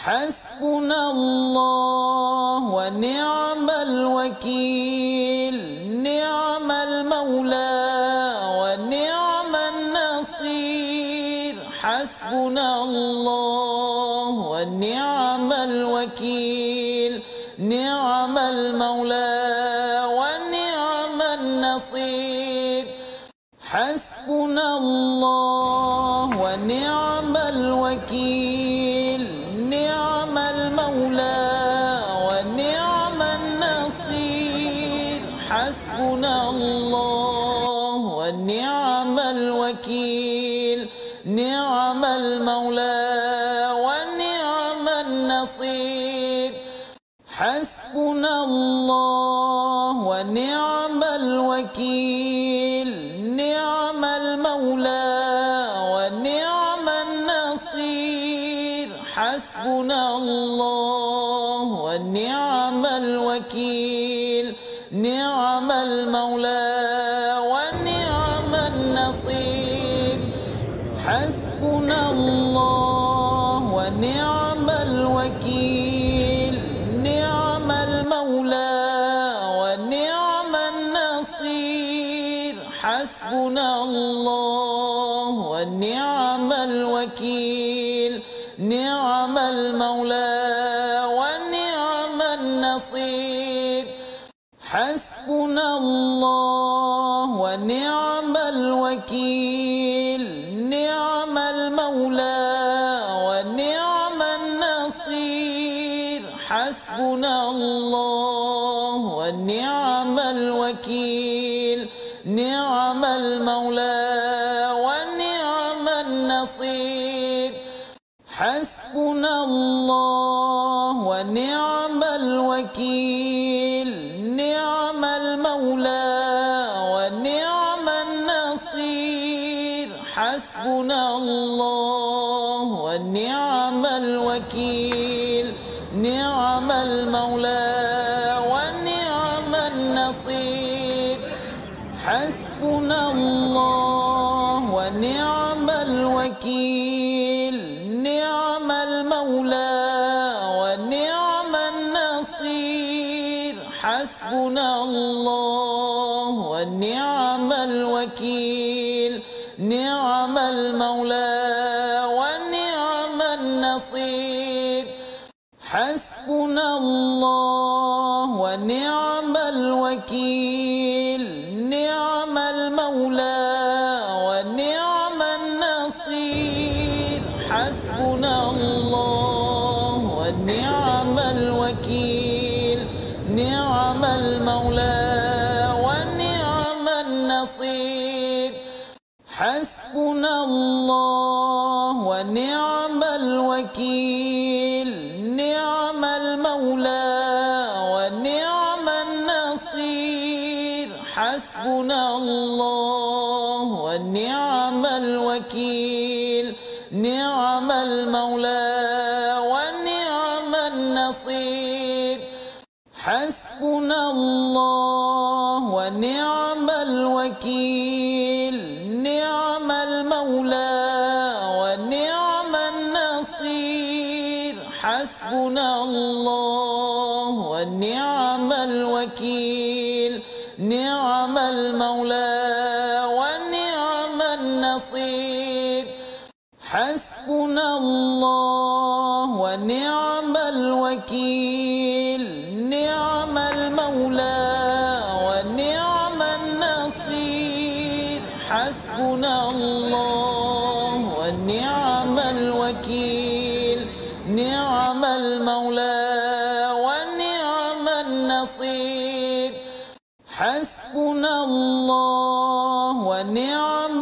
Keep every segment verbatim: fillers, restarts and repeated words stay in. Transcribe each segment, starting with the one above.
حسبنا الله ونعم الوكيل نعم المولى ونعم النصير حسبنا الله ونعم الوكيل نعم المولى ونعم النصير حسبنا الله ونعم الوكيل نعم المولى ونعم النصير حسبنا الله ونعم الوكيل نعم المولى ونعم النصير حسبنا الله ونعم الوكيل نعم المولى ونعم النصير حسبنا الله ونعم الوكيل نعم المولى ونعم النصير حسبنا الله ونعم الوكيل نعم المولى ونعم النصير حسبنا الله ونعم الوكيل نعم المولى ونعم النصير حسبنا الله ونعم الوكيل نعم المولى ونعم النصير حسبنا الله ونعم الوكيل نعم المولى ونعم النصير حسبنا الله ونعم الوكيل نعم المولى ونعم النصير حسبنا الله ونعم الوكيل نعم المولى ونعم النصير حسبنا الله ونعم الوكيل نعم المولى ونعم النصير حسبنا الله ونعم الوكيل نعم المولى ونعم النصير حسبنا الله ونعم الوكيل نعم المولى ونعم النصير حسبنا الله ونعم الوكيل نعم المولى ونعم النصير حسبنا الله ونعم الوكيل نعم المولى ونعم النصير حسبنا الله ونعم الوكيل نعم المولى ونعم النصير حسبنا الله ونعم الوكيل نعم المولى ونعم النصير حسبنا الله ونعم الوكيل نعم المولى ونعم النصير حسبنا الله ونعم الوكيل نعم المولى ونعم النصير حسبنا الله ونعم الوكيل نعم المولى ونعم النصير حسبنا الله ونعم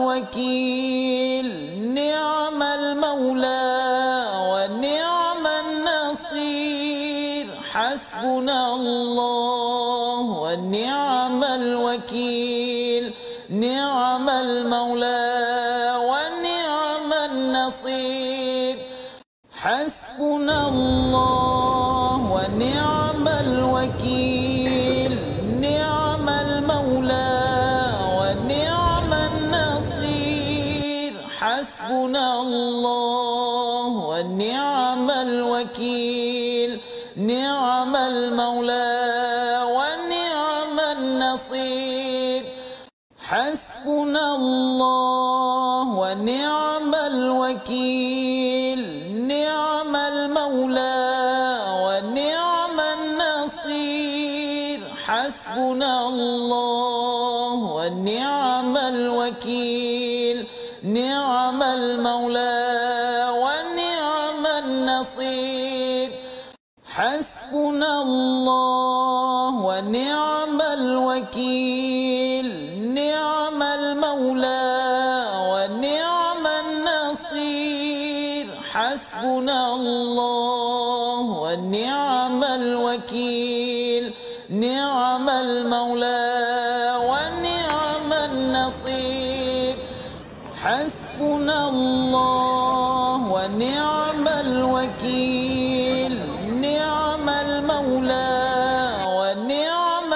الوكيل نعم المولى ونعم النصير حسبنا الله ونعم الوكيل نعم المولى ونعم النصير حسبنا الله ونعم الوكيل نعم المولى ونعم النصير حسبنا الله ونعم الوكيل الوكيل نعم المولى ونعم النصير حسبنا الله ونعم الوكيل نعم المولى ونعم النصير حسبنا الله ونعم الوكيل نعم المولى ونعم النصير حسبنا الله ونعم الوكيل نعم المولى ونعم النصير حسبنا الله ونعم الوكيل نعم المولى ونعم النصير حسبنا الله ونعم الوكيل نعم المولى ونعم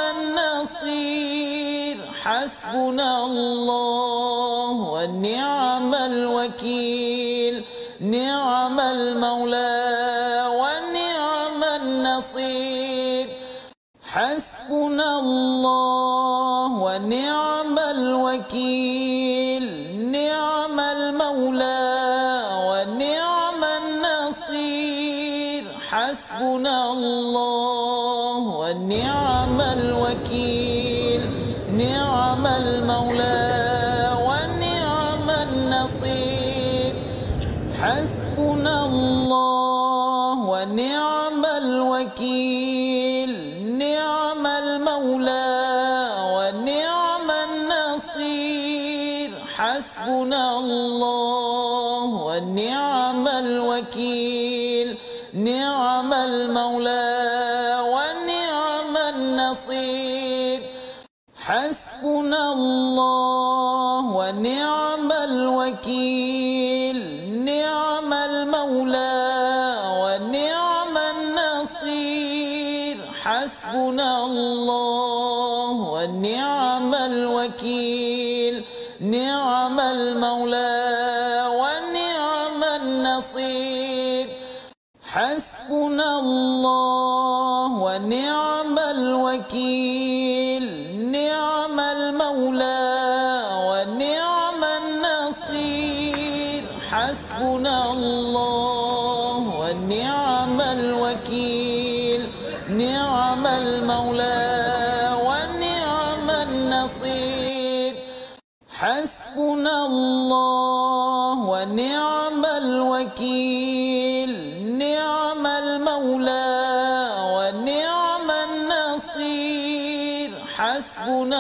النصير حسبنا الله ونعم الوكيل نعم المولى ونعم النصير حسبنا الله ونعم الوكيل نعم المولى ونعم النصير حسبنا الله ونعم الوكيل نعم المولى ونعم النصير حسبنا الله ونعم الوكيل نعم المولى ونعم النصير حسبنا الله ونعم الوكيل نعم المولى ونعم النصير حسبنا الله ونعم الوكيل نعم المولى ونعم النصير حسبنا الله ونعم الوكيل نعم المولى ونعم النصير حسبنا الله ونعم الوكيل نعم المولى ونعم النصير حسبنا الله ونعم الوكيل نعم المولى ونعم النصير حسبنا الله ونعم الوكيل نعم المولى ونعم النصير حسبنا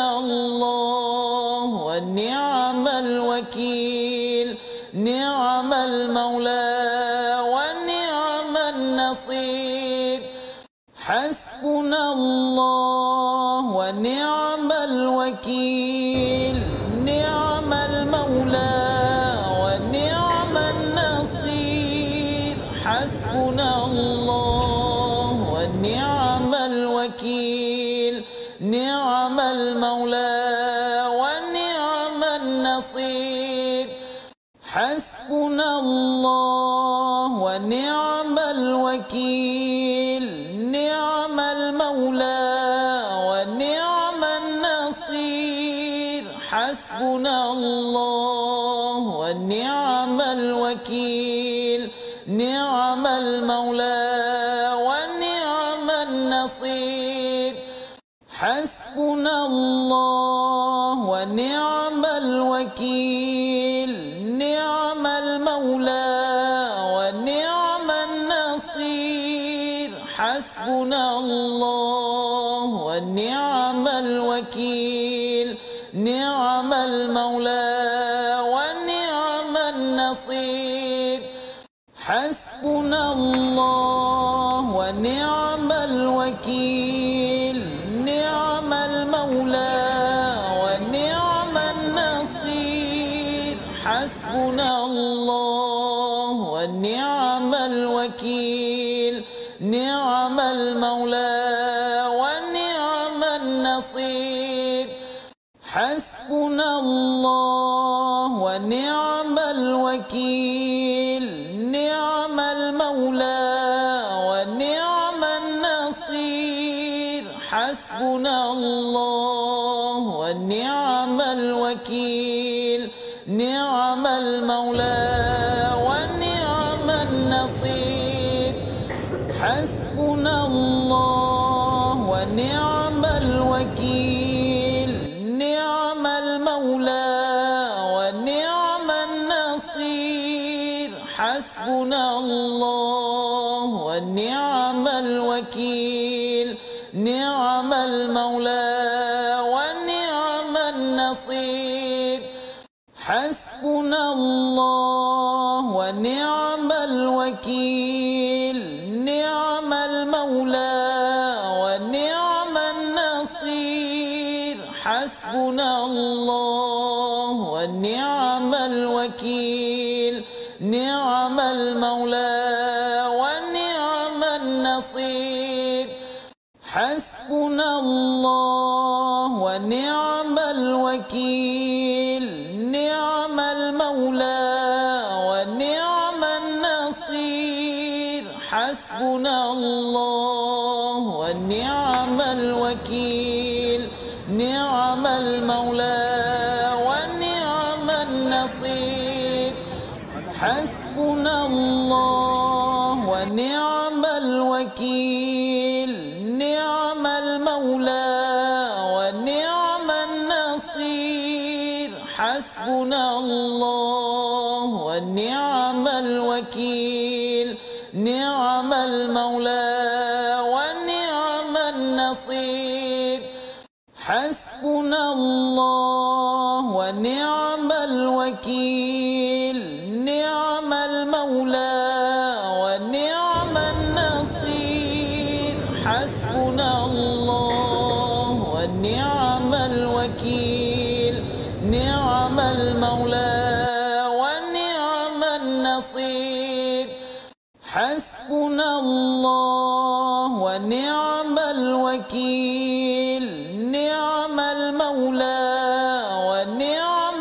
الله ونعم الوكيل نعم المولى ونعم النصير حسبنا الله ونعم الوكيل نعم المولى ونعم النصير حسبنا الله ونعم الوكيل نعم المولى ونعم النصير حسبنا الله ونعم الوكيل نعم المولى ونعم النصير حسبنا الله ونعم الوكيل نعم المولى ونعم النصير حسبنا الله ونعم الوكيل نعم المولى ونعم النصير حسبنا الله ونعم الوكيل نعم المولى ونعم النصير حسبنا الله ونعم الوكيل نعم المولى ونعم النصير حسبنا الله ونعم الوكيل نعم المولى ونعم النصير حسبنا الله ونعم الوكيل نعم المولى حسبنا الله ونعم الوكيل نعم المولى ونعم النصير حسبنا الله ونعم الوكيل نعم المولى ونعم النصير حسبنا الله ونعم الوكيل نعم المولى ونعم النصير حسبنا الله ونعم الوكيل نعم المولى ونعم النصير حسبنا الله ونعم الوكيل نعم المولى ونعم النصير حسبنا الله ونعم الوكيل نعم المولى ونعم النصير حسبنا الله ونعم الوكيل نعم المولى ونعم النصير حسبنا الله ونعم الوكيل نعم المولى ونعم النصير حسبنا الله ونعم الوكيل نعم المولى ونعم النصير حسبنا الله ونعم الوكيل نعم المولى ونعم النصير حسبنا الله ونعم الوكيل نعم المولى ونعم النصير حسبنا الله ونعم الوكيل نعم المولى ونعم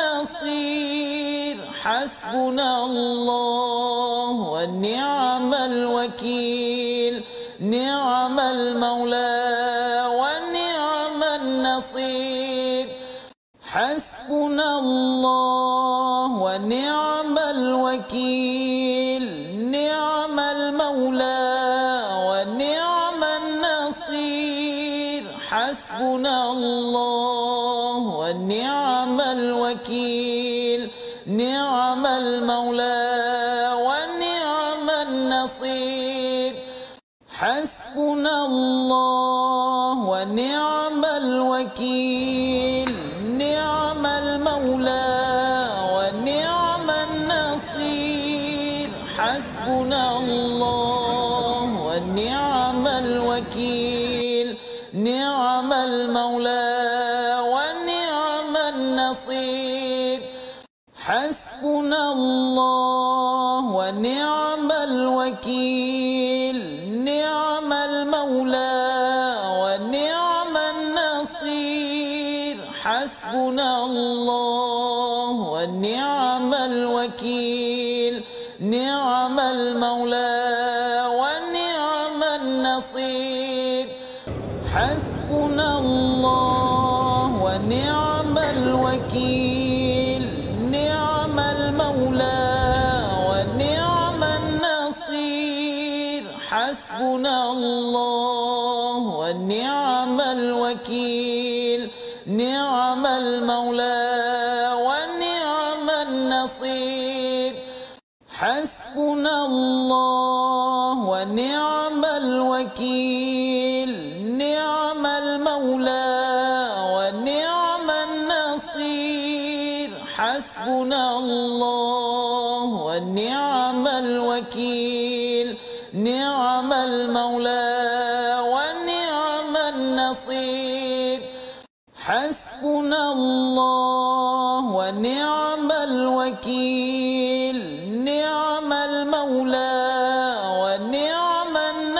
النصير حسبنا الله ونعم الوكيل نعم المولى ونعم النصير حسبنا الله ونعم الوكيل نعم المولى ونعم النصير حسبنا الله ونعم الوكيل نعم المولى ونعم النصير حسبنا الله ونعم الوكيل نعم المولى ونعم النصير حسبنا الله ونعم الوكيل نعم المولى ونعم النصير حسبنا الله ونعم الوكيل نعم المولى ونعم النصير حسبنا الله ونعم الوكيل نعم المولى ونعم النصير حسبنا الله ونعم الوكيل نعم المولى ونعم النصير حسبنا الله ونعم الوكيل نعم المولى ونعم النصير حسبنا الله ونعم الوكيل نعم المولى ونعم النصير حسبنا الله ونعم الوكيل نعم المولى ونعم النصير حسبنا الله ونعم الوكيل نعم المولى ونعم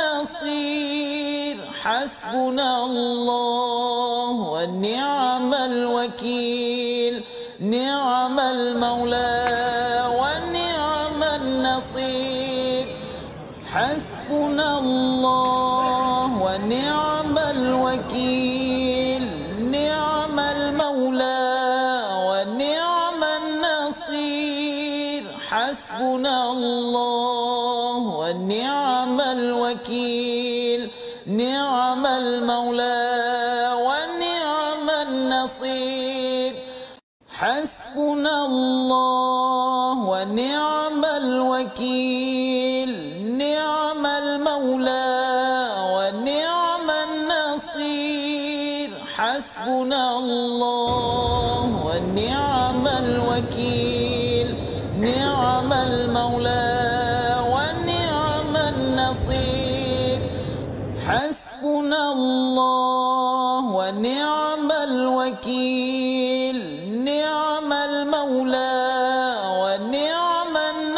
النصير حسبنا الله ونعم الوكيل نعم المولى ونعم النصير حسبنا حسبنا الله ونعم الوكيل نعم المولى ونعم النصير حسبنا الله ونعم الوكيل نعم المولى ونعم النصير حسبنا الله ونعم الوكيل نعم المولى ونعم النصير حسبنا الله ونعم الوكيل نعم المولى ونعم النصير حسبنا الله ونعم الوكيل نعم المولى ونعم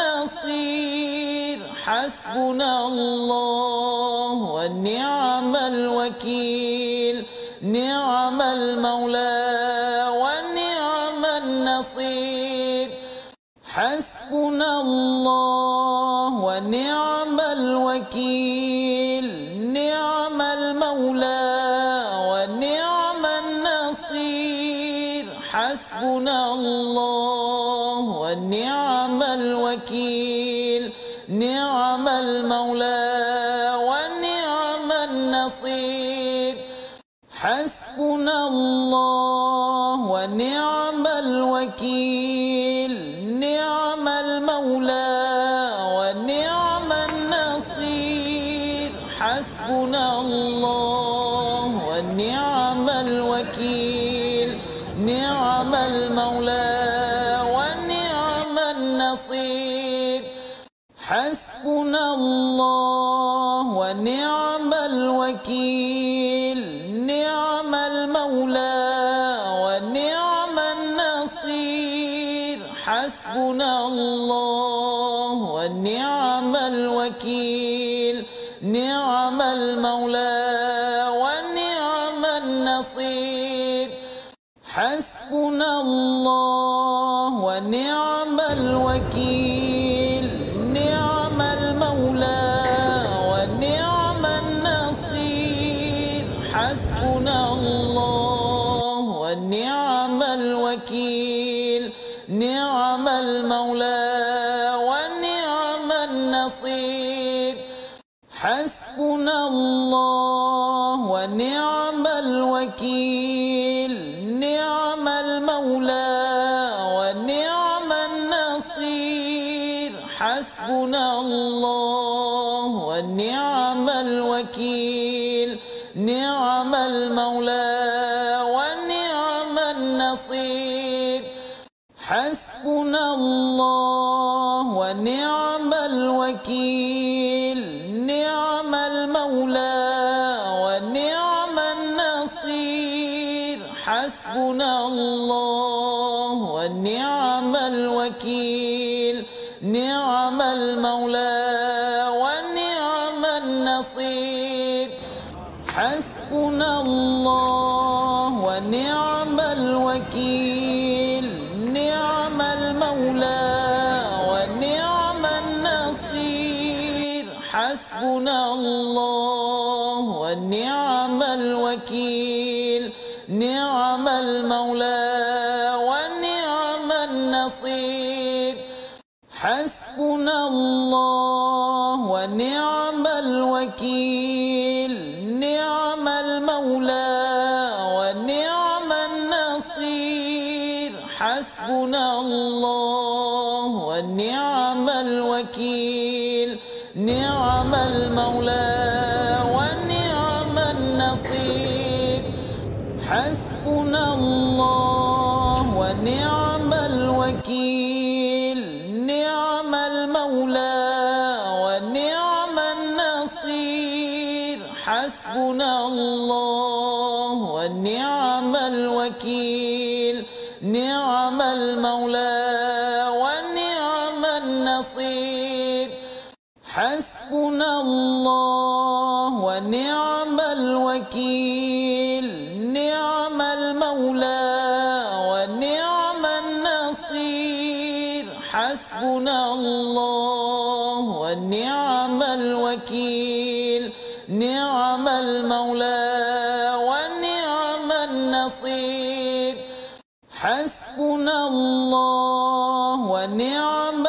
النصير حسبنا الله ونعم الوكيل نعم المولى ونعم النصير حسبنا الله ونعم الوكيل نعم المولى ونعم النصير حسبنا الله ونعم الوكيل نعم المولى ونعم النصير حسبنا الله ونعم الوكيل نعم المولى ونعم النصير حسبنا الله ونعم الوكيل نعم المولى ونعم النصير حسبنا الله ونعم الوكيل نعم المولى ونعم النصير حسبنا الله ونعم الوكيل نعم المولى ونعم النصير حسبنا الله ونعم الوكيل نعم المولى ونعم النصير حسبنا الله ونعم الوكيل نعم المولى ونعم النصير حسبنا الله ونعم الوكيل نعم المولى ونعم النصير حسبنا الله ونعم الوكيل نعم المولى ونعم النصير حسبنا الله ونعم الوكيل نعم المولى ونعم النصير حسبنا الله ونعم الوكيل نعم المولى ونعم النصير حسبنا الله ونعم الوكيل نعم المولى ونعم النصير حسبنا الله ونعم الوكيل نعم المولى ونعم النصير حسبنا الله ونعم الوكيل نعم المولى ونعم النصير حسبنا الله ونعم الوكيل نعم المولى ونعم النصير حسبنا الله ونعم الوكيل نعم المولى ونعم النصير حسبنا الله ونعم الوكيل نعم المولى ونعم النصير حسبنا الله ونعم الوكيل نعم المولى ونعم النصير حسبنا الله ونعم الوكيل الوكيل نعم المولى ونعم النصير حسبنا الله ونعم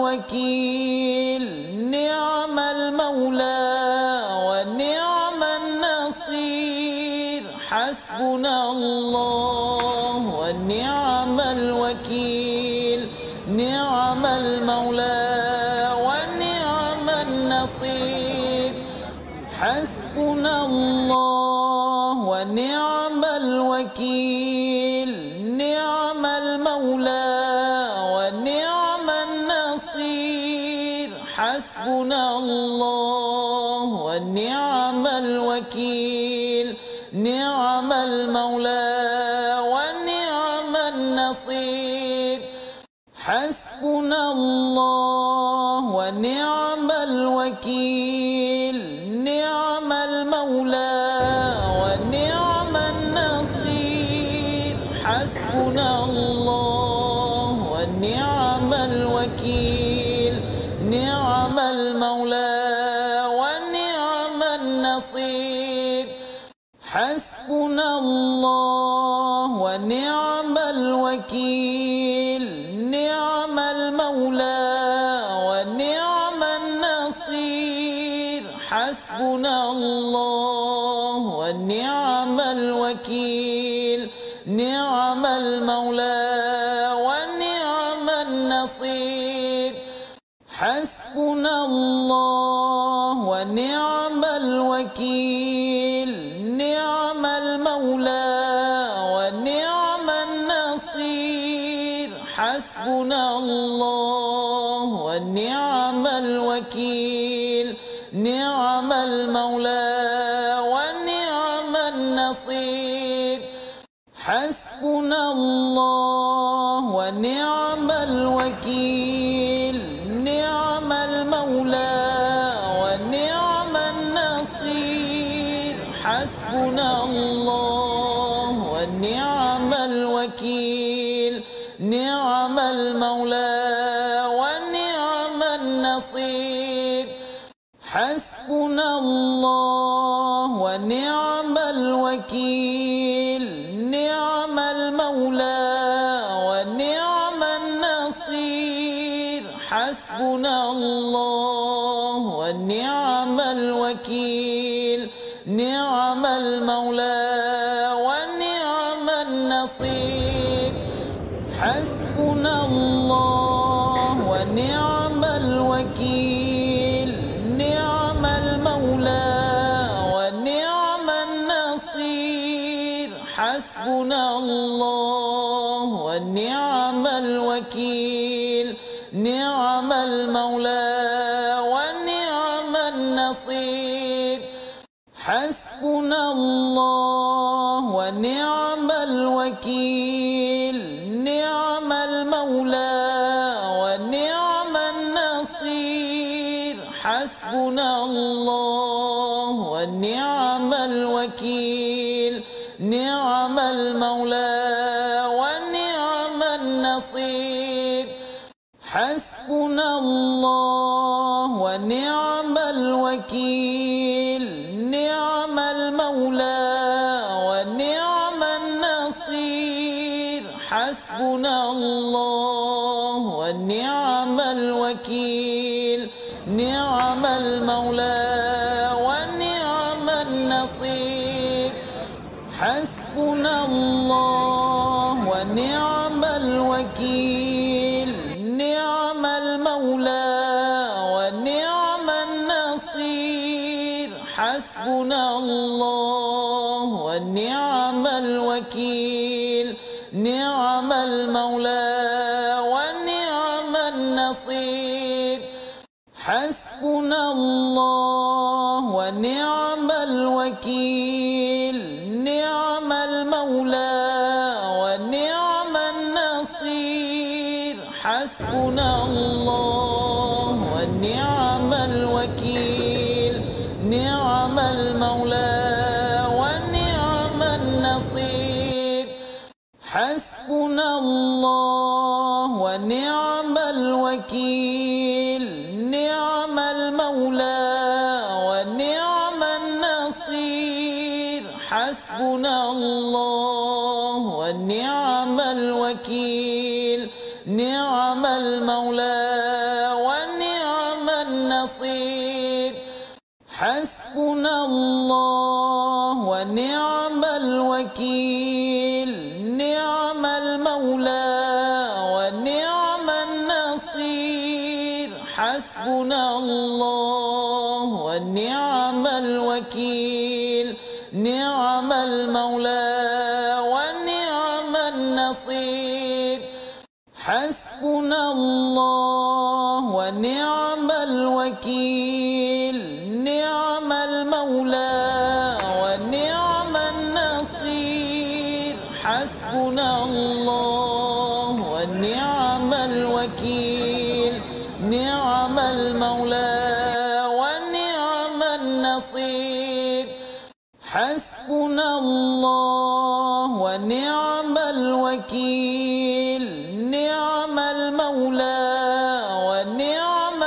الوكيل نعم المولى ونعم النصير حسبنا الله ونعم الوكيل نعم المولى ونعم النصير حسبنا الله ونعم الوكيل نعم المولى ونعم النصير حسبنا الله ونعم الوكيل نعم المولى ونعم النصير حسبنا الله ونعم الوكيل نعم المولى ونعم النصير حسبنا الله ونعم الوكيل نعم المولى ونعم النصير حسبنا الله ونعم الوكيل نعم المولى ونعم النصير حسبنا الله ونعم الوكيل نعم المولى ونعم النصير حسبنا الله ونعم الوكيل نعم المولى ونعم النصير حسبنا الله ونعم الوكيل نعم المولى ونعم النصير حسبنا الله ونعم الوكيل نعم المولى ونعم النصير حسبنا الله ونعم الوكيل نعم المولى ونعم النصير حسبنا الله ونعم الوكيل نعم المولى ونعم النصير حسبنا الله ونعم الوكيل نعم المولى ونعم النصير حسبنا الله ونعم الوكيل نعم المولى ونعم النصير حسبنا الله ونعم الوكيل نعم المولى ونعم النصير حسبنا الله ونعم الوكيل نعم المولى ونعم النصير حسبنا الله ونعم الوكيل نعم المولى ونعم النصير حسبنا الله ونعم الوكيل نعم المولى ونعم النصير حسبنا الله ونعم الوكيل نعم المولى ونعم النصير حسبنا الله ونعم الوكيل نعم المولى ونعم النصير حسبنا الله ونعم الوكيل نعم المولى ونعم النصير حسبنا الله ونعم الوكيل نعم المولى ونعم النصير حسبنا الله ونعم الوكيل نعم المولى ونعم النصير حسبنا الله ونعم الوكيل نعم المولى حسبنا الله ونعم الوكيل نعم المولى ونعم النصير حسبنا الله ونعم الوكيل نعم المولى ونعم النصير حسبنا الله ونعم الوكيل نعم المولى ونعم النصير حسبنا الله ونعم الوكيل نعم المولى ونعم النصير حسبنا الله ونعم الوكيل نعم المولى ونعم النصير حسبنا الله ونعم الوكيل نعم المولى ونعم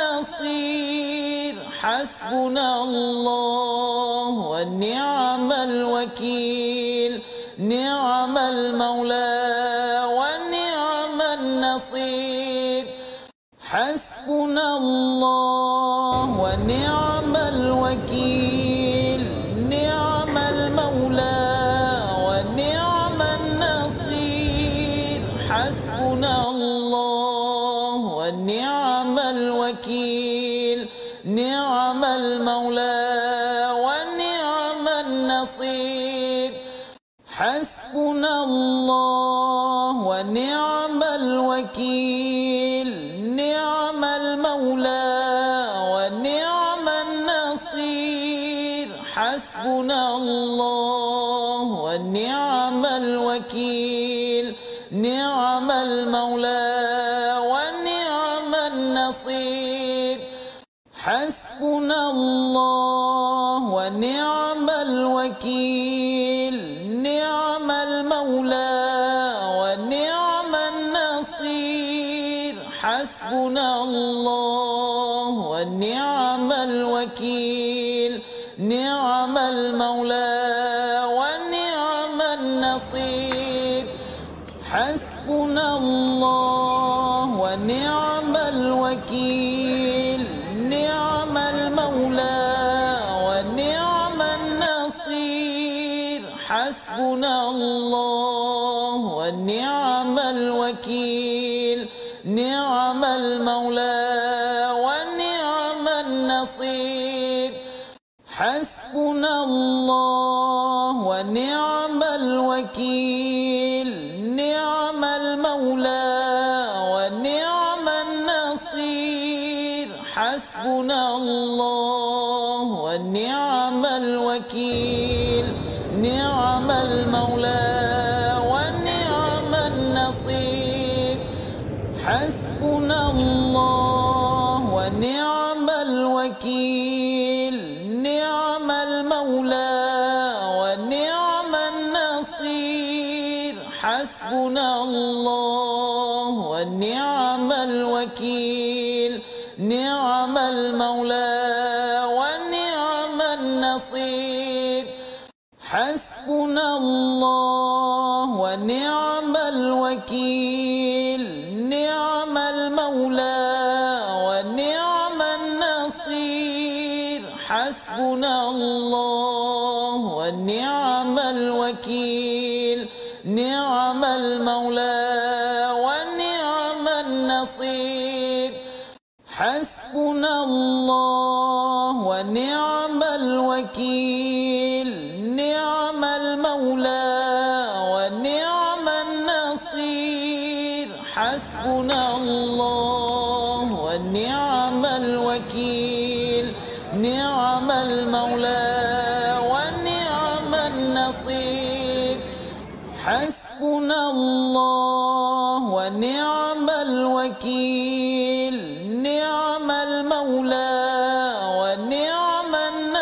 النصير حسبنا الله ونعم الوكيل نعم المولى ونعم النصير حسبنا الله ونعم الوكيل نعم المولى ونعم النصير حسبنا الله ونعم الوكيل نعم المولى ونعم النصير حسبنا الله ونعم الوكيل نعم المولى ونعم النصير حسبنا الله ونعم الوكيل نعم المولى ونعم النصير حسبنا الله ونعم الوكيل نعم المولى ونعم النصير حسبنا الله ونعم الوكيل نعم المولى ونعم النصير حسبنا الله ونعم الوكيل نعم المولى ونعم النصير حسبنا الله ونعم الوكيل نعم المولى ونعم النصير حسبنا الله ونعم الوكيل نعم المولى ونعم النصير حسبنا الله ونعم الوكيل نعم المولى ونعم النصير حسبنا الله ونعم الوكيل نعم المولى ونعم النصير حسبنا الله ونعم الوكيل نعم المولى ونعم النصير حسبنا الله ونعم الوكيل نعم المولى ونعم النصير حسبنا الله ونعم الوكيل نعم المولى ونعم النصير حسبنا الله ونعم الوكيل نعم المولى ونعم النصير حسبنا الله ونعم الوكيل نعم المولى ونعم النصير حسبنا الله ونعم الوكيل نعم المولى ونعم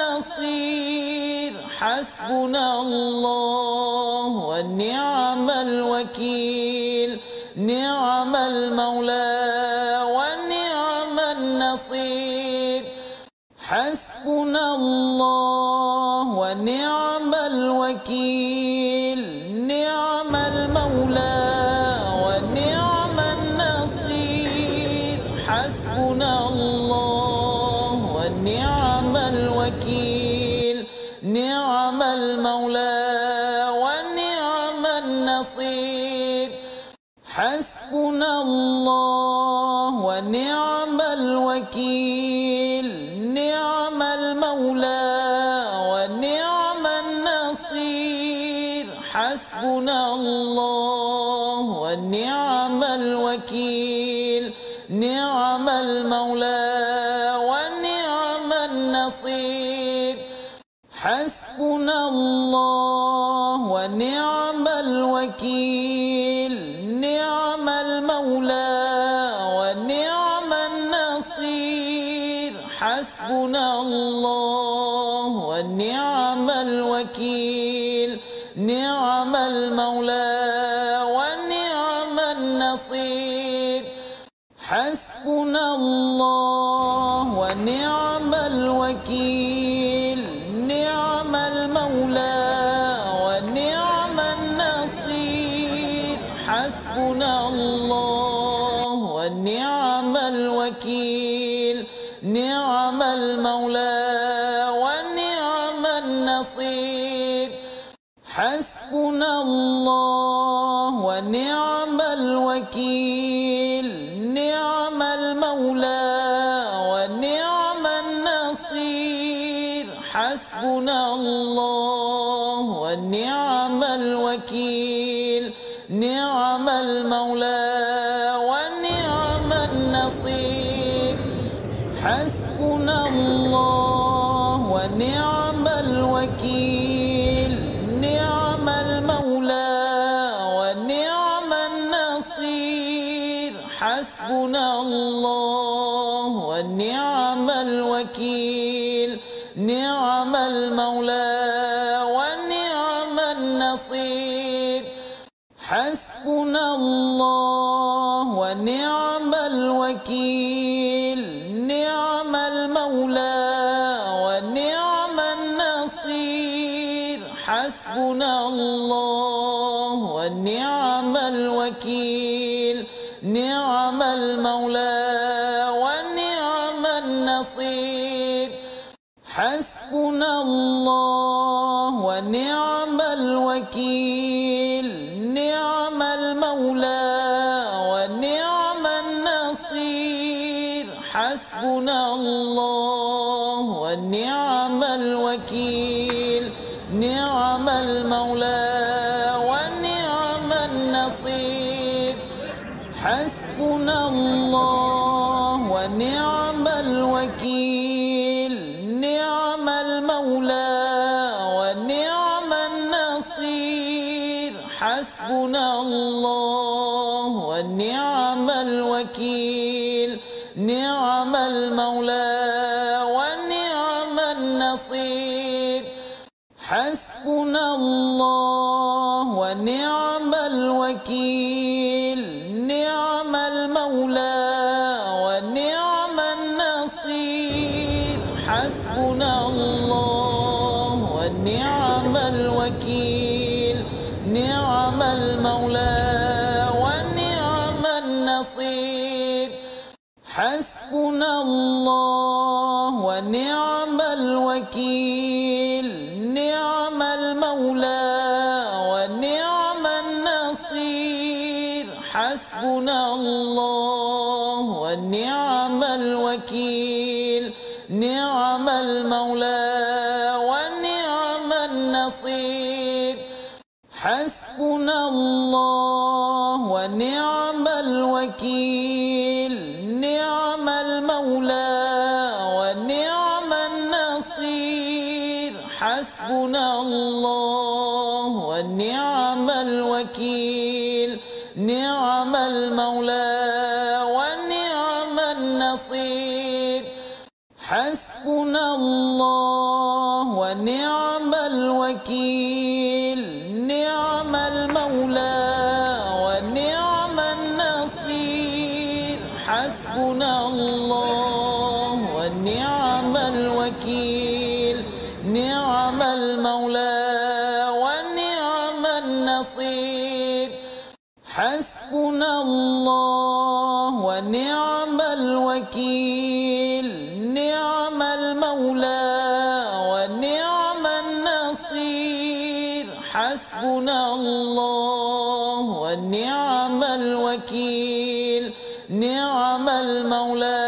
النصير حسبنا الله ونعم الوكيل نعم المولى ونعم النصير حسبنا الله ونعم الوكيل الوكيل نعم المولى ونعم النصير حسبنا الله ونعم الوكيل نعم المولى ونعم النصير حسبنا الله ونعم الوكيل نعم المولى ونعم النصير حسبنا الله ونعم الوكيل نعم المولى ونعم النصير حسبنا الله ونعم الوكيل نعم المولى ونعم النصير حسبنا الله ونعم الوكيل نعم المولى ونعم النصير حسبنا الله ونعم الوكيل نعم المولى ونعم النصير حسبنا الله ونعم الوكيل نعم المولى ونعم النصير حسبنا الله ونعم الوكيل نعم المولى ونعم النصير حسبنا الله ونعم الوكيل نعم المولى ونعم النصير حسبنا الله ونعم الوكيل نعم المولى ونعم النصير حسبنا الله ونعم الوكيل نعم المولى ونعم النصير حسبنا الله ونعم الوكيل نعم المولى ونعم النصير حسبنا الله ونعم الوكيل نعم المولى ونعم النصير حسبنا الله ونعم الوكيل نعم المولى ونعم النصير حسبنا الله ونعم الوكيل نعم المولى ونعم النصير حسبنا الله ونعم الوكيل نعم المولى ونعم النصير حسبنا الله ونعم الوكيل نعم المولى ونعم النصير حسبنا الله ونعم الوكيل نعم المولى ونعم النصير حسبنا الله ونعم الوكيل نعم المولى ونعم النصير حسبنا الله ونعم الوكيل نعم المولى ونعم النصير حسبنا الله ونعم الوكيل نعم المولى ونعم النصير حسبنا الله ونعم الوكيل نعم المولى ونعم النصير حسبنا الله ونعم الوكيل نعم المولى ونعم النصير حسبنا الله ونعم الوكيل نعم المولى ونعم النصير حسبنا الله ونعم الوكيل نعم المولى حسبنا الله ونعم الوكيل نعم المولى ونعم النصير حسبنا الله ونعم الوكيل نعم المولى